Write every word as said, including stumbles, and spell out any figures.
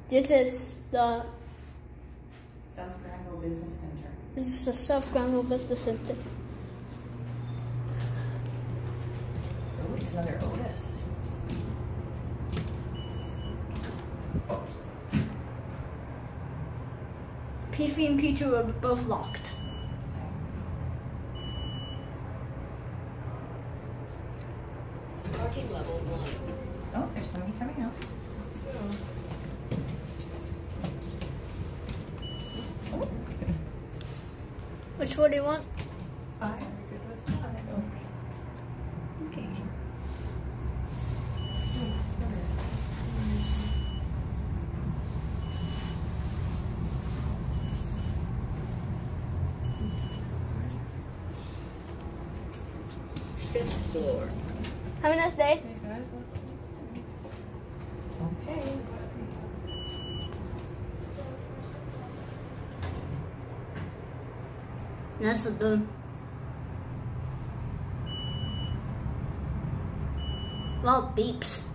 This is the South Grandville Business Center. This is the South Grandville Business Center. Oh, it's another Otis. P three and P two are both locked. Parking level one. Oh, there's somebody coming out. Oh. Which one do you want? Five. Good with five. Okay. Okay. Fifth floor. Have a nice day. Okay. That's a good. Well, beeps.